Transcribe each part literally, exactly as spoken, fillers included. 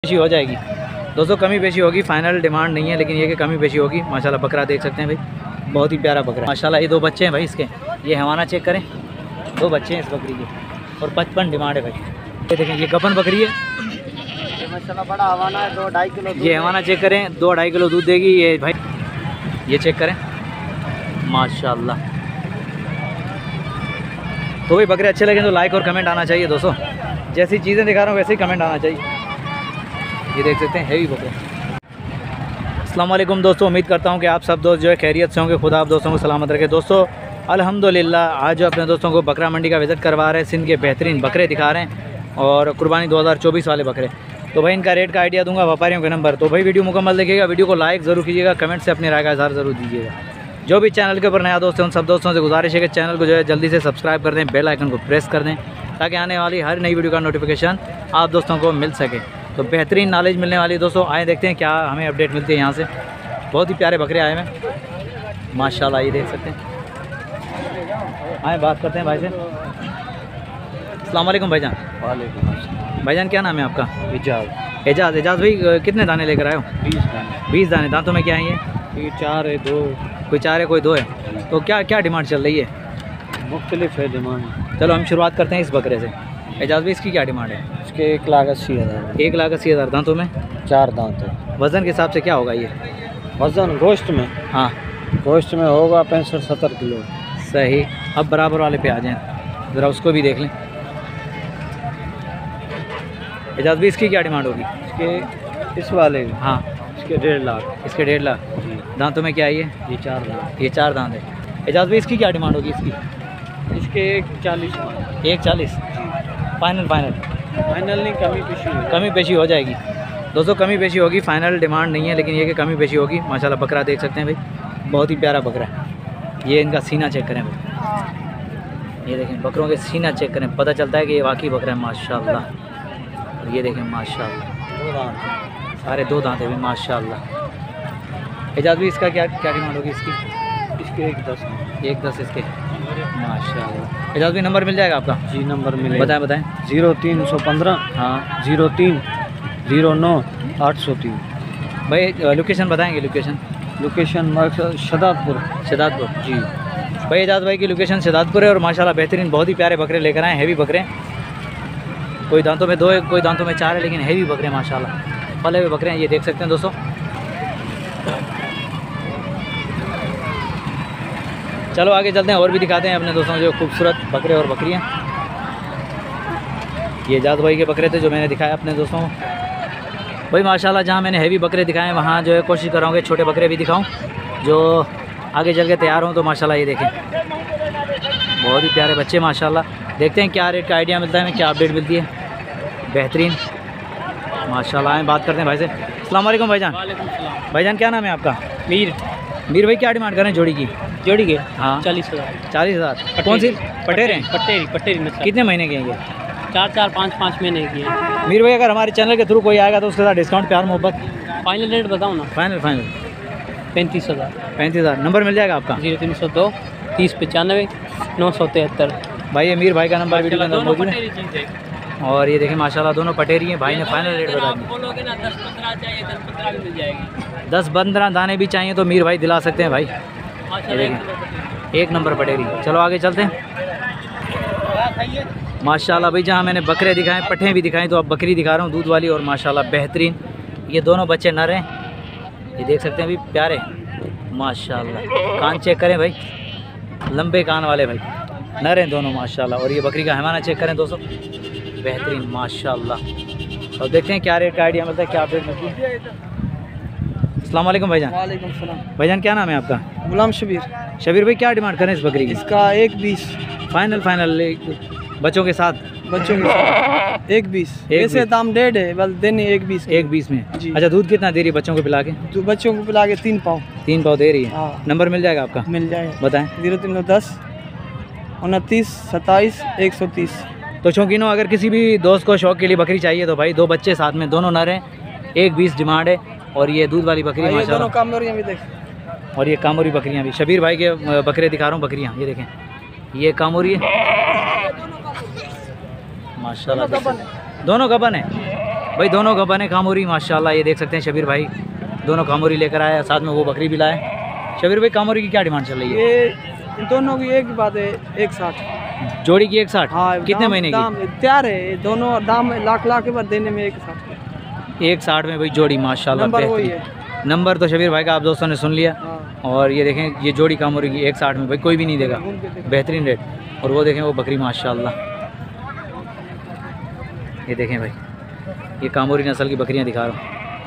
पेशी हो जाएगी दोस्तों, कमी पेशी होगी, फाइनल डिमांड नहीं है, लेकिन ये कि कमी पेशी होगी। माशाल्लाह बकरा देख सकते हैं भाई, बहुत ही प्यारा बकरा माशाल्लाह। ये दो बच्चे हैं भाई इसके, ये हवाना चेक करें, दो बच्चे हैं इस बकरी के और पचपन डिमांड है भाई। ये देखें, ये गपन बकरी है माशाल्लाह, बड़ा हवाना है, दो ढाई किलो। ये हवाना चेक करें, दो ढाई किलो दूध देगी ये भाई। ये चेक करें माशाल्लाह। तो भाई बकरे अच्छे लगे तो लाइक और कमेंट आना चाहिए दोस्तों, जैसी चीज़ें दिखा रहा हूँ वैसे ही कमेंट आना चाहिए। ये देख सकते हैं हैवी बकरे। अस्सलाम वालेकुम दोस्तों, उम्मीद करता हूँ कि आप सब दोस्त जो है खैरियत से होंगे। खुदा आप दोस्तों को सलामत रखे। दोस्तों अल्हम्दुलिल्लाह आज जो अपने दोस्तों को बकरा मंडी का विज़िट करवा रहे हैं, सिंध के बेहतरीन बकरे दिखा रहे हैं और कुर्बानी दो हज़ार चौबीस वाले बकरे। तो भाई इनका रेट का आइडिया दूंगा, व्यापारियों के नंबर। तो भाई वीडियो मुकम्मल देखिएगा, वीडियो को लाइक ज़रूर कीजिएगा, कमेंट से अपनी राय का इज़हार ज़रूर दीजिएगा। जो भी चैनल के ऊपर नया दोस्त हैं उन सब दोस्तों से गुजारिश है कि चैनल को जो है जल्दी से सब्सक्राइब कर दें, बेल आइकन को प्रेस कर दें, ताकि आने वाली हर नई वीडियो का नोटिफिकेशन आप दोस्तों को मिल सके। तो बेहतरीन नॉलेज मिलने वाली दोस्तों, आए देखते हैं क्या हमें अपडेट मिलती है यहाँ से। बहुत ही प्यारे बकरे आए हैं माशाल्लाह, ये देख सकते हैं। आए बात करते हैं भाई से। अस्सलाम वालेकुम भाईजान। वालेकुम भाईजान क्या नाम है आपका? एजाज। एजाज। एजाज भाई कितने दाने लेकर आए हो? बीस दाने। बीस दाने। दांतों में क्या है ये? ये चार है, दो कोई चार है कोई दो है। तो क्या क्या डिमांड चल रही है? मुख्तलिफ है डिमांड। चलो हम शुरुआत करते हैं इस बकरे से। एजाज भाई इसकी क्या डिमांड है? इसके एक लाख अस्सी हज़ार। एक लाख अस्सी हज़ार। दांतों में चार दांत है। वज़न के हिसाब से क्या होगा ये? वजन गोश्त में, हाँ गोश्त में होगा पैंसठ सत्तर किलो। सही। अब बराबर वाले पे आ जाएं, ज़रा उसको भी देख लें। एजाज भाई इसकी क्या डिमांड होगी? इसके इस वाले हाँ इसके डेढ़ लाख। इसके डेढ़ लाख। जी। दांतों में क्या है ये? ये चार लाख। ये चार दांत है। एजाज भाई इसकी क्या डिमांड होगी? इसकी इसके एक चालीस। एक चालीस। फाइनल फाइनल फाइनल नहीं, कमी पेशी कमी पेशी हो जाएगी दोस्तों, कमी पेशी होगी, फाइनल डिमांड नहीं है, लेकिन ये कि कमी पेशी होगी। माशाल्लाह बकरा देख सकते हैं भाई, बहुत ही प्यारा बकरा है। ये इनका सीना चेक करें भाई, ये देखें बकरों के सीना चेक करें, पता चलता है कि ये वाकई बकरा है माशाल्लाह। और ये देखें माशाल्लाह दो दांत, सारे दो दांत है भी माशाल्लाह। एजाज भी इसका क्या क्या डिमांड होगी इसकी? इसके एक दस। एक दस इसके माशाल्लाह। एजाज भी नंबर मिल जाएगा आपका? जी नंबर मिले। बताएं बताएं। जीरो तीन सौ पंद्रह हाँ जीरो तीन जीरो नौ आठ सौ तीन। भाई लोकेशन बताएंगे? Location location Shadadpur. शदादपुर। जी। भाई एजाज भाई की लोकेशन शदादपुर है और माशाल्लाह बेहतरीन बहुत ही प्यारे बकरे लेकर आए, हैवी बकरे। कोई दांतों में दो है, कोई दांतों में चार है, लेकिन हैवी बकरे माशाल्लाह, पले हुए बकरे हैं। ये देख सकते हैं दोस्तों। चलो आगे चलते हैं और भी दिखाते हैं अपने दोस्तों को जो खूबसूरत बकरे और बकरियाँ। ये एजाज भाई के बकरे थे जो मैंने दिखाया अपने दोस्तों को भाई माशाल्लाह। जहाँ मैंने हैवी बकरे दिखाए हैं वहाँ जो है कोशिश कर रहा हूँ कि छोटे बकरे भी दिखाऊँ जो आगे चल के तैयार हों। तो माशाल्लाह ये देखें बहुत ही प्यारे बच्चे माशाल्लाह। देखते हैं क्या रेट का आइडिया मिलता है, हमें क्या अपडेट मिलती है। बेहतरीन माशाल्लाह। आए बात करते हैं भाई से। अस्सलाम वालेकुम भाईजान। वालेकुम सलाम। भाईजान क्या नाम है आपका? मीर। मीर भाई क्या डिमांड करें जोड़ी की? जोड़ी के हाँ चालीस हज़ार। चालीस हज़ार। कौन सी पटेर हैं? पटेरी पटेरी नस्ल। कितने महीने के हैं ये? चार चार पाँच पाँच महीने की है। मीर भाई अगर हमारे चैनल के थ्रू कोई आएगा तो उसके साथ डिस्काउंट प्यार मोहब्बत? फाइनल रेट बताओ ना। फाइनल फाइनल पैंतीस हज़ार। पैंतीस हज़ार। नंबर मिल जाएगा आपका? जीरो तीन सौ दो तीस पचानवे नौ सौ तिहत्तर। भाई ये मीर भाई का नंबर वीडियो के अंदर मौजूद है। और ये देखें माशाल्लाह दोनों पटेरी हैं। भाई ने फाइनल रेट बता दिया। बोलोगे ना दस पंद्रह चाहिए, दस पंद्रह भी मिल जाएगी। दस पंद्रह दाने भी चाहिए तो मीर भाई दिला सकते हैं भाई। ये देखें एक नंबर पटेरी। चलो आगे चलते हैं। माशाल्लाह भाई जहाँ मैंने बकरे दिखाए, पट्ठे भी दिखाएं, तो अब बकरी दिखा रहा हूँ दूध वाली और माशाल्लाह बेहतरीन। ये दोनों बच्चे नर हैं, ये देख सकते हैं अभी प्यारे माशाल्लाह। कान चेक करें भाई, लंबे कान वाले भाई, नर हैं दोनों माशाल्लाह। और ये बकरी का हैवाना चेक करें दोस्तों, बेहतरीन माशाल्लाह। और देखते हैं क्या रेट का आइडिया मिलता है, क्या अपडेट मिलती है। अस्सलाम वालेकुम भाईजान। वालेकुम सलाम। भाईजान क्या नाम है आपका? गुलाम शबीर। शबीर भाई क्या डिमांड करें इस बकरी की? इसका एक बीस। फाइनल फाइनल बच्चों के साथ? बच्चों के साथ एक बीस। ऐसे दाम डेढ़ है, बस देने एक बीस। एक बीस में जी। अच्छा दूध कितना दे रही है बच्चों को पिला के? तो बच्चों को पिला के तीन पाव। तीन पाव दे रही है। हाँ। नंबर मिल जाएगा आपका? मिल जाएगा। बताएं। जीरो तीन सौ दस उनतीस सत्ताईस एक सौ तीस। तो शौकीनों अगर किसी भी दोस्त को शौक के लिए बकरी चाहिए तो भाई दो बच्चे साथ में, दोनों नर हैं, एक बीस डिमांड है। और ये दूध वाली बकरी माशाल्लाह। दोनों कामोरियां भी देख। और ये कामोरी बकरियां भी। शबीर भाई के बकरे दिखा रहा हूँ बकरियां, ये देखें ये कामोरी है माशाल्लाह। दोनों गबन है। भाई दोनों गबन है कामोरी माशाल्लाह। ये देख सकते हैं शबीर भाई दोनों कामोरी लेकर आए, साथ में वो बकरी भी लाए। शबीर भाई कामोरी की क्या डिमांड चल रही है? ये इन दोनों की एक ही बात है, एक साठ जोड़ी की एक साठ। हाँ, कितने दाम- महीने दाम तैयार है, ये दोनों दाम लाख लाख के बाद देने में एक साठ की? एक साठ में भाई जोड़ी माशाल्लाह। नंबर वही बेहतरीन। नंबर तो शबीर भाई का आप दोस्तों ने सुन लिया। हाँ। और ये देखें ये जोड़ी कामोरी की एक साठ में भाई कोई भी नहीं देगा, बेहतरीन रेट। और वो देखें वो बकरी माशाल्लाह, ये देखें भाई ये कामोरी नस्ल की बकरियां दिखा रहा हूँ।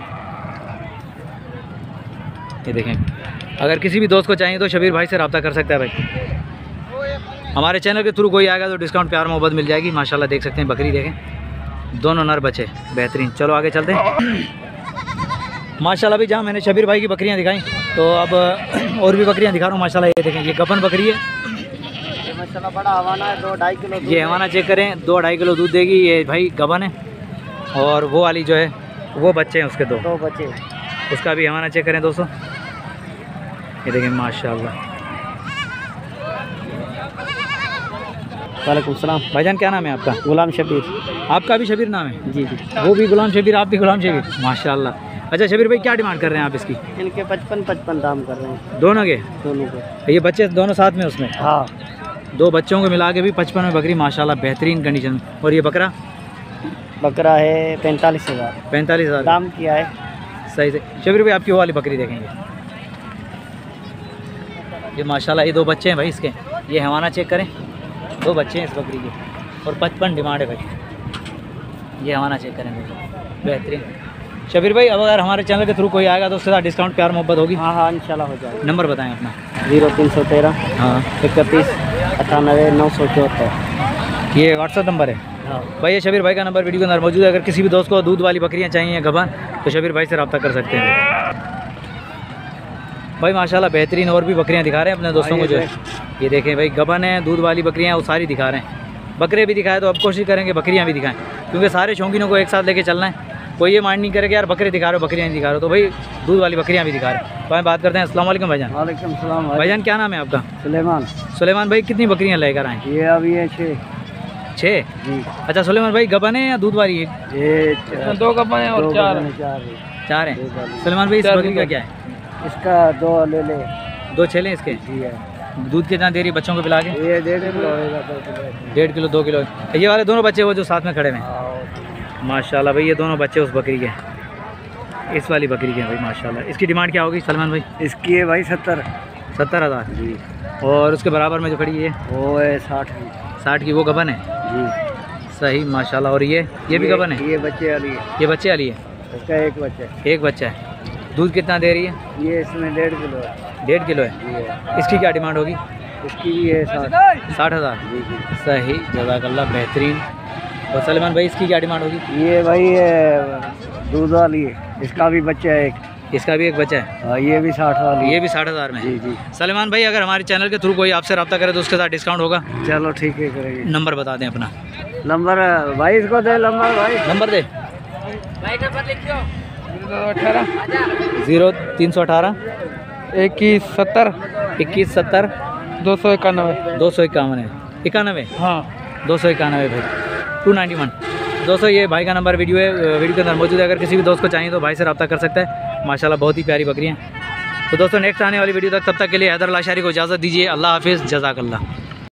ये देखें, अगर किसी भी दोस्त को चाहिए तो शबीर भाई से रब्ता कर सकता है भाई। हमारे चैनल के थ्रू कोई आएगा तो डिस्काउंट प्यार मोहब्बत मिल जाएगी माशाल्लाह। देख सकते हैं बकरी देखें, दोनों नर बच्चे बेहतरीन। चलो आगे चलते हैं माशाल्लाह। भाई जहाँ मैंने शबीर भाई की बकरियाँ दिखाई तो अब और भी बकरियाँ दिखा रहा हूँ माशाल्लाह। ये देखें ये गबन बकरी है माशाल्लाह, बड़ा हवाना है, दो ढाई किलो ये हमारा चेक करें, दो ढाई किलो दूध देगी। ये भाई गबन है। और वो वाली जो है वो बच्चे हैं उसके दो दो बच्चे, उसका भी हमारा चेक करें दोस्तों। ये देखें माशाल्लाह। वालेकुम सलाम। भाईजान क्या नाम है आपका? गुलाम शबीर। आपका भी शबीर नाम है? जी जी। वो भी गुलाम शबीर, आप भी गुलाम शबीर माशाल्लाह। अच्छा शबीर भाई क्या डिमांड कर रहे हैं आप इसकी? इनके पचपन पचपन दाम कर रहे हैं दोनों के? दोनों को। ये बच्चे दोनों साथ में उसमें? हाँ, दो बच्चों को मिला के भी पचपन में बकरी माशाल्लाह बेहतरीन कंडीशन में। और ये बकरा? बकरा है पैंतालीस हज़ार पैंतालीस हज़ार दाम किया है। सही से। शबीर भाई आपकी वो वाली बकरी देखेंगे, ये माशाल्लाह ये दो बच्चे हैं भाई इसके। ये हवाना चेक करें, दो बच्चे हैं इस बकरी के और पचपन डिमांड है भाई। ये हवाना चेक करें बेहतरीन। शबीर भाई अब अगर हमारे चैनल के थ्रू कोई आएगा तो उसके साथ डिस्काउंट प्यार मोहब्बत होगी? हाँ हाँ इंशाल्लाह हो जाएगा। नंबर बताएं अपना। जीरो तीन सौ तेरह हाँ इकतीस अट्ठानवे नौ सौ चौहत्तर ये व्हाट्सअप नंबर है हाँ। भाई। ये शबीर भाई का नंबर वीडियो के अंदर मौजूद है। अगर किसी भी दोस्त को दूध वाली बकरियां चाहिए गबन तो शबीर भाई से रब्ता कर सकते हैं भाई माशाल्लाह बेहतरीन। और भी बकरियां दिखा रहे हैं अपने दोस्तों को जो है। ये देखें भाई गबन है, दूध वाली बकरियां वो सारी दिखा रहे हैं। बकरे भी दिखाए तो अब कोशिश करेंगे बकरियां भी दिखाएं, क्योंकि सारे शौकीनों को एक साथ लेके चलना है। कोई ये माइंड नहीं करेगा यार बकरे दिखा रहे हो बकरियां नहीं दिखा रहे हो, तो भाई दूध वाली बकरियां भी दिखा रहे हैं। तो हम बात करते हैं। अस्सलाम वालेकुम भाईजान। वालेकुम सलाम भाईजान क्या नाम है आपका? सुलेमान। सुलेमान भाई कितनी बकरियां लेकर आए? ये अभी ये छः छः। जी। अच्छा सुलेमान भाई गबन है या दूध वाली है? ये दो कपन है और चार चार चार हैं। सुलेमान भाई इस बकरी का क्या है? इसका दो ले ले दो छेले इसके? जी है। दूध कितना दे रही है बच्चों को पिला के? ये डेढ़ किलो होएगा, दो किलो। डेढ़ किलो दो किलो। ये वाले दोनों बच्चे वो जो साथ में खड़े हैं माशाल्लाह भाई, ये दोनों बच्चे उस बकरी के हैं, इस वाली बकरी के हैं भाई माशाल्लाह। इसकी डिमांड क्या होगी सलमान भाई? इसकी है भाई सत्तर सत्तर हज़ार जी। और उसके बराबर में जो खड़ी है वो है साठ साठ की, वो गबन है जी। सही माशाल्लाह। और ये ये भी गबन है? ये बच्चे वाली है, ये बच्चे वाली है? इसका एक बच्चा है। एक बच्चा है। दूध कितना दे रही है? ये इसमें डेढ़ किलो है। डेढ़ किलो है। जी है। इसकी क्या डिमांड होगी? इसकी भी है साठ साठ हज़ार जी जी। सही जज़ाकल्लाह बेहतरीन। और सलमान भाई इसकी क्या डिमांड होगी? ये भाई ये दूध वाली है, इसका भी बच्चा है एक। इसका भी एक बच्चा है। हाँ, ये भी साठ वाली ये भी साठ हज़ार में है। जी जी। सलमान भाई अगर हमारे चैनल के थ्रू कोई आपसे रब्ता करे तो उसके साथ डिस्काउंट होगा? चलो ठीक है करेंगे। नंबर बता दें अपना। नंबर भाई इसको दे, नंबर भाई नंबर दे। अठारह ज़ीरो तीन सौ अठारह इक्कीस सत्तर इक्कीस सत्तर दो सौ इक्यानवे दो सौ इक्यावन है इक्यानवे हाँ दो सौ इक्यानवे भाई टू नाइन्टी वन। दोस्तों ये भाई का नंबर वीडियो है वीडियो के अंदर मौजूद है। अगर किसी भी दोस्त को चाहिए तो भाई से रब्ता कर सकता है माशाल्लाह। बहुत ही प्यारी बकरियाँ। तो दोस्तों नेक्स्ट आने वाली वीडियो तक तब तक के लिए हैदर लाशारी को इजाज़त दीजिए। अल्लाह हाफिज़ जज़ाकल्लाह।